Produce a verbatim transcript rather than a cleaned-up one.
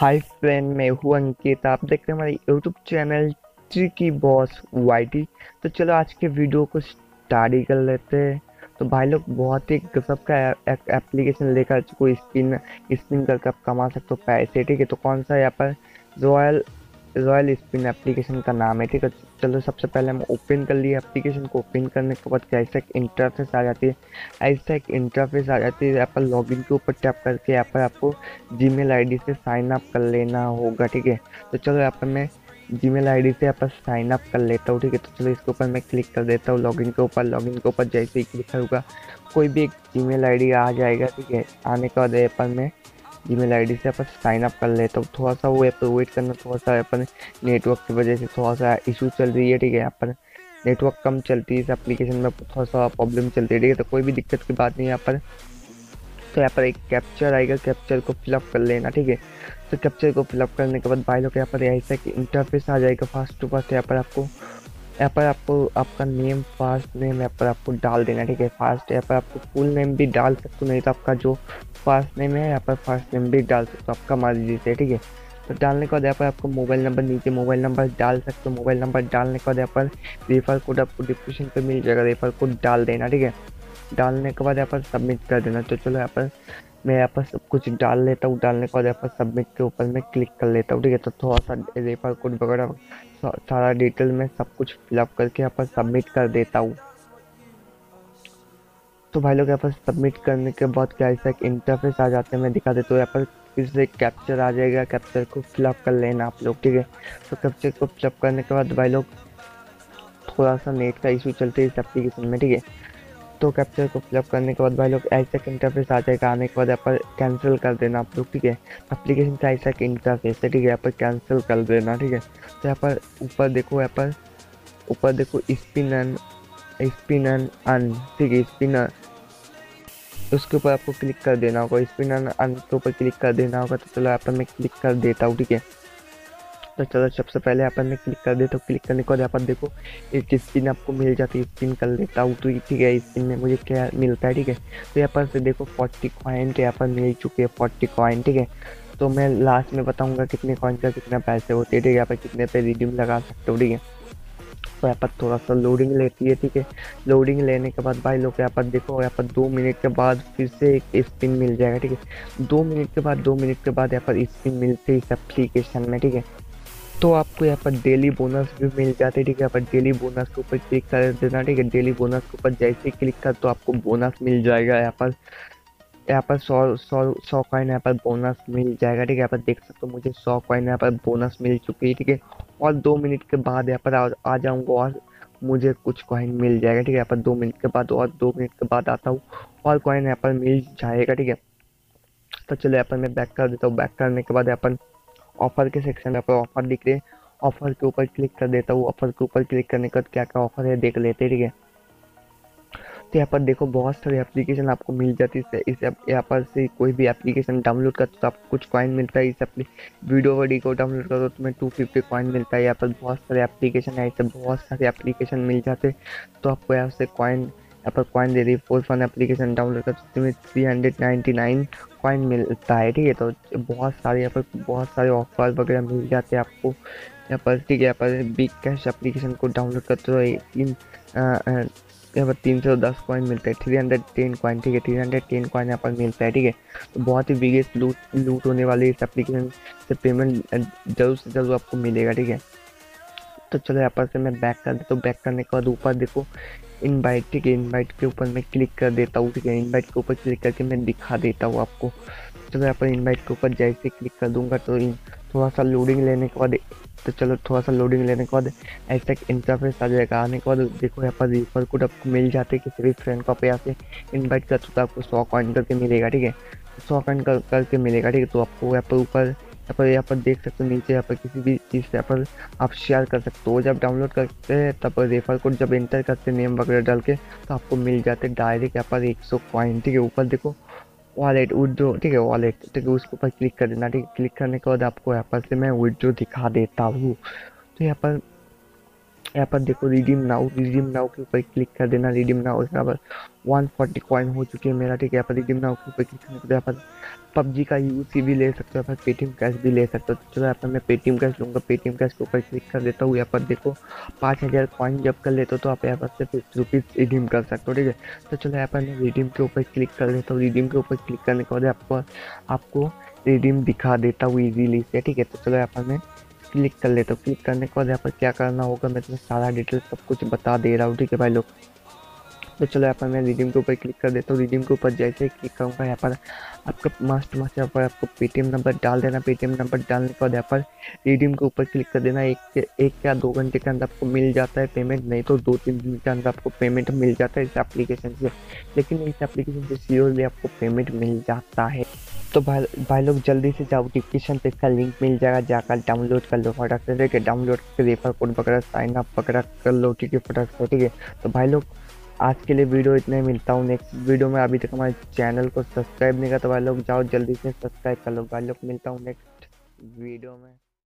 Hi friend, मैं हूँ अंकित। आप देख रहे हैं हमारे यूट्यूब चैनल ट्री की बॉस वाईटी। तो चलो आज के वीडियो को स्टार्ट ही कर लेते हैं। तो भाई लोग बहुत ही गजब का एप्लीकेशन लेकर कोई स्पिन स्पिन करके आप कमा सकते हो पैसे। ठीक है, तो कौन सा यहाँ पर रॉयल रॉयल स्पिन एप्लीकेशन का नाम है। ठीक है, चलो सबसे पहले हम ओपन कर लिए एप्लीकेशन को। ओपन करने के बाद कैसा एक इंटरफेस आ जाती है, ऐसा एक इंटरफेस आ जाती है। यहाँ पर लॉगिन के ऊपर टैप करके यहाँ पर आपको जीमेल आईडी से साइन अप कर लेना होगा। ठीक है, तो चलो यहाँ पर मैं जीमेल आईडी से यहाँ पर साइन अप कर लेता हूँ। ठीक है, तो चलो इसके ऊपर मैं क्लिक कर देता हूँ लॉगिन के ऊपर। लॉगिन के ऊपर जैसे ही क्लिक करूँगा कोई भी एक जीमेल आईडी आ जाएगा। ठीक है, आने के बाद यहाँ पर मैं जीमेल आईडी से अपन साइन अप कर लेता हूँ। थोड़ा सा वो यहाँ पर वेट करना, थोड़ा सा अपन नेटवर्क की वजह से थोड़ा सा इशू चल रही है। ठीक है, यहाँ पर नेटवर्क कम चलती है इस एप्लीकेशन में, थोड़ा सा प्रॉब्लम चलती है। ठीक है, तो कोई भी दिक्कत की बात नहीं है यहाँ पर। तो यहाँ पर एक कैप्चर आएगा, कैप्चर को फिलअप कर लेना। ठीक है, तो कैप्चर को फिलअप करने के बाद भाई लोग यहाँ पर ऐसा कि इंटरफेस आ जाएगा फास्ट टू फास्ट। यहाँ पर आपको यहाँ पर आपको आपका नेम, फर्स्ट नेम यहाँ पर आपको डाल देना। ठीक है, फास्ट यहाँ पर आपको फुल नेम भी डाल सकते हो, नहीं तो आपका जो फर्स्ट नेम है यहाँ पर फर्स्ट नेम भी डाल सकते हो, आपका मर्जी से। ठीक है, तो डालने के बाद यहाँ पर आपको मोबाइल नंबर, नीचे मोबाइल नंबर डाल सकते हो। मोबाइल नंबर डालने के बाद यहाँ पर रेफर कोड आपको डिस्क्रिप्शन पे मिल जाएगा, रेफर कोड डाल देना। ठीक है, डालने के बाद यहाँ पर सबमिट कर देना। तो चलो यहाँ पर मैं यहाँ पर सब कुछ डाल लेता हूँ। डालने के बाद यहाँ पर सबमिट के ऊपर मैं क्लिक कर लेता हूँ। ठीक है, तो थोड़ा सा रेफर कोड वगैरह सारा डिटेल में सब कुछ फिलअप करके यहाँ पर सबमिट कर देता हूँ। तो भाई लोग यहाँ पर सबमिट करने के बाद क्या ऐसा एक इंटरफेस आ जाता है, मैं दिखा देता हूँ। यहाँ पर फिर से कैप्चर आ जाएगा, कैप्चर को फिलअप कर लेना आप लोग। ठीक है, तो कैप्चर को फिलअप करने के बाद भाई लोग थोड़ा सा नेट का इशू चलते है इस एप्लीकेशन में। ठीक है, तो कैप्चर को फिलअप करने के बाद भाई लोग ऐसा इंटरफेस आ जाएगा। आने के बाद यहाँ पर कैंसिल कर देना आप लोग। ठीक है, एप्लीकेशन का ऐसा इंटरफेस है। ठीक है, यहाँ पर कैंसिल कर देना। ठीक है, तो यहाँ पर ऊपर देखो, यहाँ पर ऊपर देखो spin and spin and earn. ठीक है, स्पिन, उसके ऊपर आपको क्लिक कर देना होगा। स्पिन एंड अन के ऊपर क्लिक कर देना होगा। तो चलो यहाँ पर मैं क्लिक कर देता हूँ। ठीक है, तो चलो सबसे पहले यहाँ पर मैं क्लिक कर देता हूँ। क्लिक करने के बाद यहाँ पर देखो एक स्पिन आपको मिल जाती है, स्पिन कर लेता हूँ। तो ठीक है, स्पिन में मुझे क्या मिलता है। ठीक है, तो यहाँ पर से देखो फोर्टी कॉइन यहाँ पर मिल चुके हैं, फोर्टी कॉइन। ठीक है, तो मैं लास्ट में बताऊंगा कितने कॉइन का कितना पैसे होते हैं। ठीक है, यहाँ पर कितने पे रिडीम लगा सकते हो। ठीक है, तो यहाँ पर थोड़ा सा लोडिंग लेती है। ठीक है, लोडिंग लेने के बाद भाई लोग यहाँ पर देखो, यहाँ पर दो मिनट के बाद फिर से एक स्पिन मिल जाएगा। ठीक है, दो मिनट के बाद दो मिनट के बाद यहाँ पर स्पिन मिलते है इस एप्लीकेशन में। ठीक है, तो आपको यहाँ पर डेली बोनस भी मिल जाते हैं। ठीक है, यहाँ पर डेली बोनस के ऊपर क्लिक कर देना। ठीक है, डेली बोनस के ऊपर जैसे ही क्लिक कर तो आपको बोनस मिल जाएगा। यहाँ पर यहाँ पर सौ सौ सौ कॉइन यहाँ पर बोनस मिल जाएगा। ठीक है, यहाँ पर देख सकते हो मुझे सौ कॉइन यहाँ पर बोनस मिल चुकी है। ठीक है, और दो मिनट के बाद यहाँ पर आ, आ जाऊँगा और मुझे कुछ कॉइन मिल जाएगा। ठीक है, यहाँ पर दो मिनट के बाद और दो मिनट के बाद आता हूँ और कॉइन यहाँ पर मिल जाएगा। ठीक है, तो चलो यहाँ पर मैं बैक कर देता हूँ। बैक करने के बाद यहाँ पर ऑफर के सेक्शन में पर ऑफर दिख रहे हैं, ऑफर के ऊपर क्लिक कर देता हूँ। ऑफर के ऊपर क्लिक करने के बाद क्या क्या ऑफर है देख लेते हैं। ठीक है, तो यहाँ पर देखो बहुत सारी एप्लीकेशन आपको मिल जाती है। इस यहाँ पर से कोई भी एप्लीकेशन डाउनलोड करते तो आपको कुछ कॉइन मिलता है। इस वीडियो वीडियो को डाउनलोड करो तो तुम्हें टू फिफ्टी कॉइन मिलता है। यहाँ पर बहुत सारे एप्लीकेशन है, ऐसे बहुत सारे एप्लीकेशन मिल जाते हैं। तो आपको यहाँ से कॉइन, यहाँ पर कॉइन दे रही है। फोर फन एप्लीकेशन डाउनलोड कर तो तुम्हें three hundred ninety nine coin मिलता है। ठीक है, तो बहुत सारे यहाँ पर बहुत सारे ऑफर वगैरह मिल जाते हैं आपको यहाँ पर। ठीक है, यहाँ पर बिग कैश एप्लीकेशन को डाउनलोड करते हो तीन यहाँ पर तीन सौ दस कॉइन मिलता है, थ्री हंड्रेड टेन कॉइन। ठीक है, थ्री हंड्रेड टेन कॉइन यहाँ पर मिलता है। ठीक है, तो बहुत ही बिगेस्ट लूट लूट होने वाली इस एप्लीकेशन से पेमेंट जरूर से जरूर आपको मिलेगा। ठीक है, तो चलो यहाँ पर से मैं बैक कर देता हूँ। बैक करने के बाद ऊपर देखो इनवाइट। ठीक है, इनवाइट के ऊपर मैं क्लिक कर देता हूँ। ठीक है, इनवाइट के ऊपर क्लिक करके मैं दिखा देता हूँ आपको। चलो यहाँ पर इनवाइट के ऊपर जैसे क्लिक कर दूंगा तो थोड़ा सा लोडिंग लेने के बाद, तो चलो थोड़ा सा लोडिंग लेने के बाद ऐसा इंटरफेस आ जाएगा। आने के बाद देखो यहाँ पर रेफर कोड आपको मिल जाते हैं। किसी भी फ्रेंड को आप यहाँ से इन्वाइट करते तो आपको सौ कॉइन करके मिलेगा। ठीक है, सौ कॉइन कर, करके मिलेगा। ठीक है, तो आपको यहाँ पर ऊपर यहाँ पर यहाँ पर देख सकते हो नीचे यहाँ पर किसी भी चीज़ से यहाँ पर आप शेयर कर सकते हो। जब डाउनलोड करते हैं तब रेफर कोड जब एंटर करते हैं नेम वगैरह डाल के तो आपको मिल जाते हैं डायरेक्ट यहाँ पर एक सौ कॉइन। ठीक है, ऊपर देखो वॉलेट विड्रो। ठीक है, वॉलेट। ठीक है, उसके ऊपर क्लिक कर देना। ठीक है, क्लिक करने के बाद आपको यहाँ पर से मैं विड्रो दिखा देता हूँ। तो यहाँ पर यहाँ पर देखो रिडीम नाउ, रिडीम नाउ के ऊपर क्लिक कर देना। रिडीम नाउ यहाँ पर वन फोर्टी कॉइन हो चुकी है मेरा, ठीक है। यहाँ पर रिडीम नाउ के ऊपर क्लिक करने के बाद यहाँ पर पबजी का यूसी भी ले सकते हो, यहाँ पर पेटीएम कैश भी ले सकते हो। तो चलो यहाँ पर मैं पेटीएम कैश लूँगा, पेटीएम कैश के ऊपर क्लिक कर देता हूँ। यहाँ पर देखो पाँच हज़ार कॉइन जब कर लेते हो तो आप यहाँ पर से फिफ्टी रुपीज़ रिडीम कर सकते हो, ठीक है। तो चलो यहाँ पर मैं रिडीम के ऊपर क्लिक कर देता हूँ। रिडीम के ऊपर क्लिक करने के बाद आपको आपको रिडीम दिखा देता हूँ ईजीली से, ठीक है। तो चलो यहाँ पर मैं क्लिक कर लेता हूँ। क्लिक करने के बाद यहाँ पर क्या करना होगा मैं तुम्हें सारा डिटेल सब कुछ बता दे रहा हूँ, ठीक है भाई लोग। तो चलो यहाँ पर मैं रिडीम के ऊपर क्लिक कर देता हूँ। रिडीम के ऊपर जैसे ही क्लिक करूँगा यहाँ पर आपका मस्ट मस्ट यहाँ पर आपको पेटीएम नंबर डाल देना। पेटीएम नंबर डालने के बाद यहाँ पर रिडीम के ऊपर क्लिक कर देना। एक एक या दो घंटे के अंदर आपको मिल जाता है पेमेंट, नहीं तो दो तीन दिन के अंदर आपको पेमेंट मिल जाता है इस एप्लीकेशन से। लेकिन इस एप्लीकेशन से श्योरली आपको पेमेंट मिल जाता है। तो भाई भाई लोग जल्दी से जाओ, डिस्क्रिप्शन पे इसका लिंक मिल जाएगा, जाकर डाउनलोड कर लो फटाक से, ठीक है। डाउनलोड करके रेफर कोड वगैरह साइन अप वगैरह कर लो, ठीक है, फटाक से, ठीक है। तो भाई लोग आज के लिए वीडियो इतना ही, मिलता हूँ नेक्स्ट वीडियो में। अभी तक हमारे चैनल को सब्सक्राइब नहीं किया तो भाई लोग जाओ जल्दी से सब्सक्राइब कर लो। भाई लोग मिलता हूँ नेक्स्ट वीडियो में।